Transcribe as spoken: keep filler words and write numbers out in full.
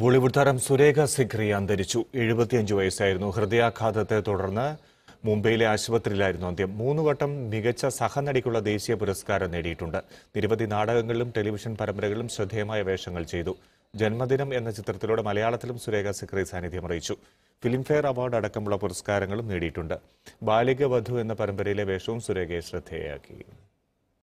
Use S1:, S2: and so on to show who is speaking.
S1: ബോളിവുഡ് താരം സുരേഖ സിക്രി അന്തരിച്ചു. എഴുപത്തിയഞ്ച് വയസ്സായിരുന്നു. ഹൃദയാഘാതത്തെ തുടർന്ന് മുംബൈയിലെ ആശുപത്രിയിലായിരുന്നു അന്ത്യം. മൂന്ന് വട്ടം മികച്ച സഹനടിക്കുള്ള ദേശീയ പുരസ്കാരം നേടിയിട്ടുണ്ട്. നിരവധി നാടകങ്ങളിലും ടെലിവിഷൻ പരമ്പരകളിലും ശ്രദ്ധേയമായ വേഷങ്ങൾ ചെയ്തു. ജന്മദിനം എന്ന ചിത്രത്തിലൂടെ മലയാളത്തിലും സുരേഖ സിക്രി സാന്നിധ്യം അറിയിച്ചു. ഫിലിംഫെയർ അവാർഡ് അടക്കമുള്ള പുരസ്കാരങ്ങളും നേടിയിട്ടുണ്ട്. ബാലിക വധു എന്ന പരമ്പരയിലെ വേഷവും സുരേഖയെ ശ്രദ്ധേയയാക്കി.